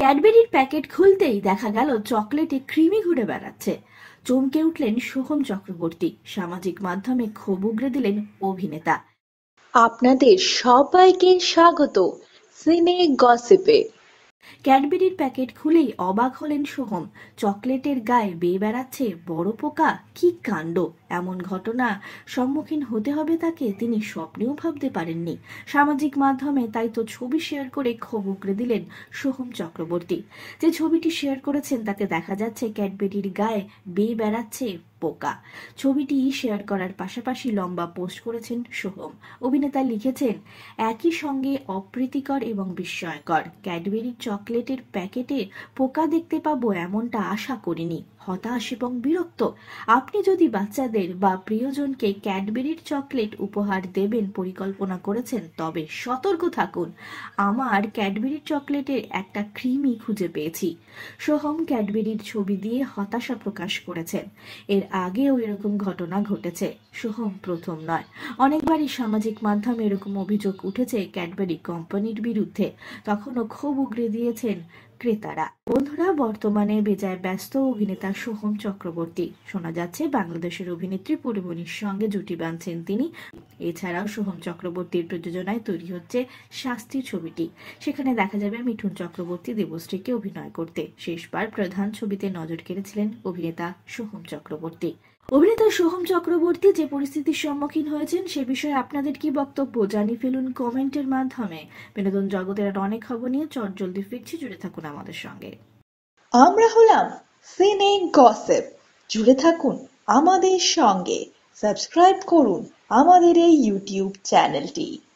ক্যাডবেরির packet খুলতেই দেখা গেল চকলেটে কৃমি ঘুরে বেড়াচ্ছে। চমকে উঠলেন সোহম চক্রবর্তী। সামাজিক মাধ্যমে ক্ষোভ উগরে দিলেন অভিনেতা। আপনাদের সবাইকে স্বাগত সিনে গসিপে। ক্যাডবেরির প্যাকেট খুলেই অবাক হলেন সোহম। চকলেটের গায়ে বেয়ে বেড়াচ্ছে বড় পোকা, কি কাণ্ড! এমন ঘটনা সম্মুখীন হতে হবে তাকে তিনি স্বপ্নেও ভাবতে পারেননি। সামাজিক মাধ্যমে তাই তো ছবি শেয়ার করে ক্ষোভ উগরে দিলেন সোহম চক্রবর্তী। যে ছবিটি শেয়ার করেছেন তাতে দেখা যাচ্ছে ক্যাডবেরির গায়ে বেয়ে বেড়াচ্ছে পোকা। ছবিটি শেয়ার করার পাশাপাশি লম্বা পোস্ট করেছেন সোহম। অভিনেতা লিখেছেন, একই সঙ্গে অপ্রীতিকর এবং বিস্ময়কর। ক্যাডবেরির চকলেটের প্যাকেটে পোকা দেখতে পাবো এমনটা আশা করিনি। হতাশ এবং বিরক্ত। আপনি যদি বাচ্চাদের বা প্রিয়জনকে ক্যাডবেরির চকলেট উপহার দেবেন পরিকল্পনা করেছেন তবে সতর্ক থাকুন। আমার ক্যাডবেরির চকলেটের একটা কৃমি খুঁজে পেয়েছি। সোহম ক্যাডবেরির ছবি দিয়ে হতাশা প্রকাশ করেছেন। এর আগেও এরকম ঘটনা ঘটেছে। সোহম প্রথম নয়, অনেকবারই সামাজিক মাধ্যমে এরকম অভিযোগ উঠেছে ক্যাডবেরি কোম্পানির বিরুদ্ধে। তখনও ক্ষোভ উগরে দিয়েছেন ক্রেতারা। বন্ধুরা, বর্তমানে বেজায় ব্যস্ত অভিনেতা সোহম চক্রবর্তী। শোনা যাচ্ছে বাংলাদেশের অভিনেত্রী পরিমণির সঙ্গে জুটি বাঁধছেন তিনি। এছাড়াও সোহম চক্রবর্তীর প্রযোজনায় তৈরি হচ্ছে শাস্তি ছবিটি। সেখানে দেখা যাবে মিঠুন চক্রবর্তী দেবশ্রীকে অভিনয় করতে। শেষবার প্রধান ছবিতে নজর কেড়েছিলেন অভিনেতা সোহম চক্রবর্তী। অভিনেতা সোহম চক্রবর্তী যে পরিস্থিতির সম্মুখীন হয়েছেন সে বিষয়ে আপনাদের কি বক্তব্য জানিয়ে ফেলুন কমেন্টের মাধ্যমে। বিনোদন জগতের আর অনেক খবর নিয়ে চটজলদি ফিরছি, জুড়ে থাকুন আমাদের সঙ্গে। আমরা হলাম সিনে গসিপ, জুড়ে থাকুন আমাদের সঙ্গে। সাবস্ক্রাইব করুন আমাদের এই ইউটিউব চ্যানেলটি।